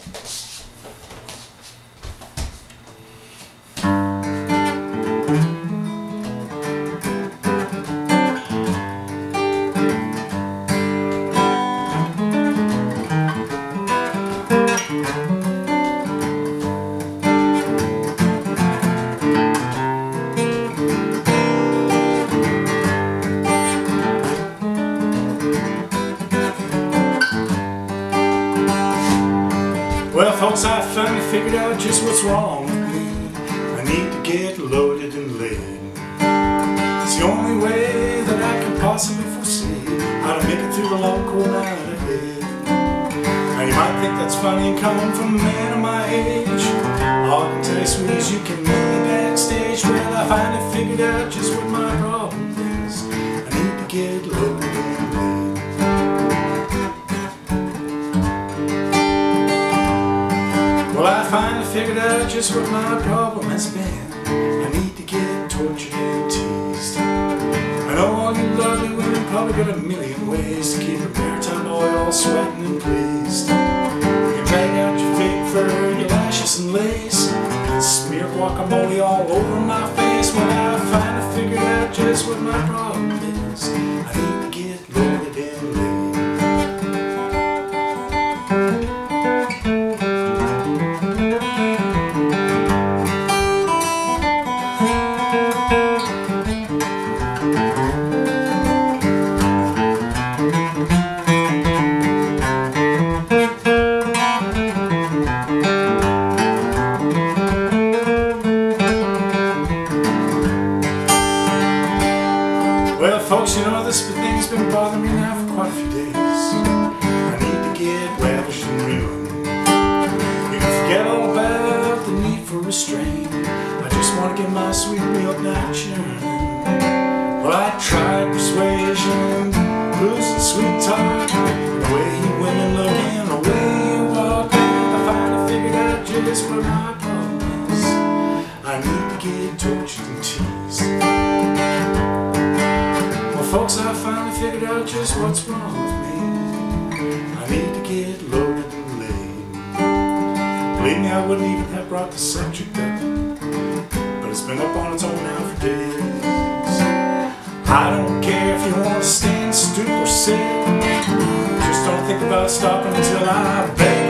Well, folks, I finally figured out just what's wrong with me. I need to get loaded and laid. It's the only way that I can possibly foresee how to make it through the long, cold night ahead. Now, you might think that's funny coming from a man of my age. All I can tell you, sweeties, you can meet me backstage. Well, I finally figured out just what my problem is. I need to get loaded and laid. Well, I finally figured out just what my problem has been. I need to get tortured and teased. I know all you lovely women probably got a million ways to keep a maritime boy all sweating and pleased. You can drag out your fake fur, your lashes and lace, and smear guacamole all over my face. Well, I finally figured out just what my problem is. I need to get loaded and laid. Well, folks, you know this thing's been bothering me now for quite a few days. I need to get ravished and ruined. You can forget all about the need for restraint. I just want to get my sweet milk now churning. Well, I tried persuasion, blues and sweet talk, the way you women look and the way you walk. I finally figured out just what my problem is. I need to get tortured and teased. Folks, I finally figured out just what's wrong with me. I need to get loaded and laid. Believe me, I wouldn't even have brought the subject up, but it's been up on its own now for days. I don't care if you want to stand, stoop, or sit. Just don't think about stopping until I beg.